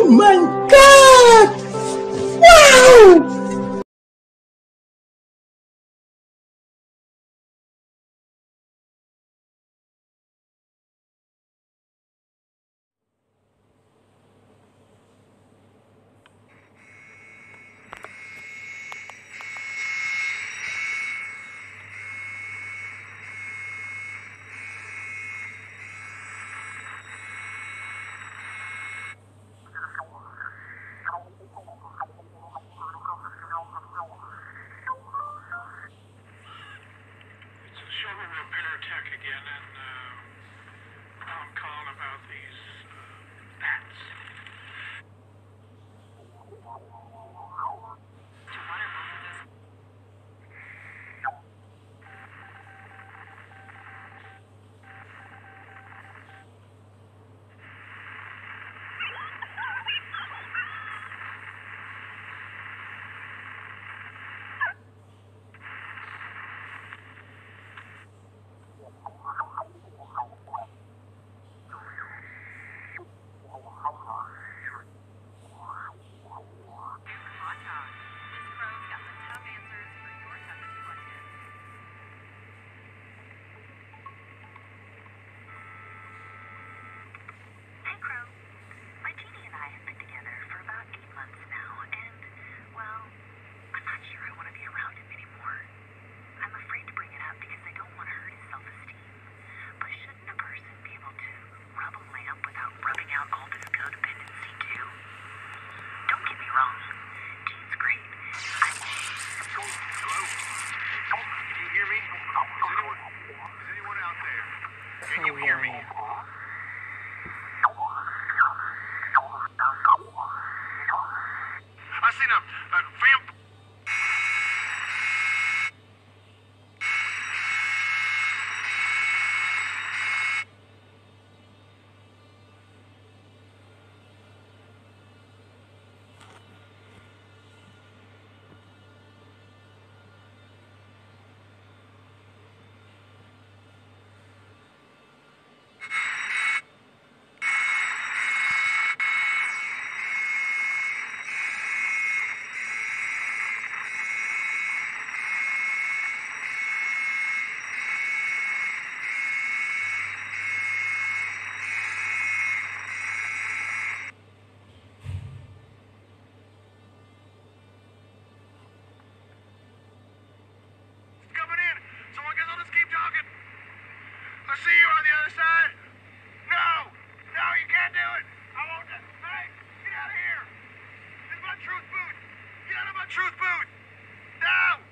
Oh my God! Wow! Chevron Repair Tech again, and I'm calling about these bats. I seen a vamp. I see you on the other side. No! No, you can't do it! I won't. Hey, get out of here! This is my truth booth! Get out of my truth booth! No!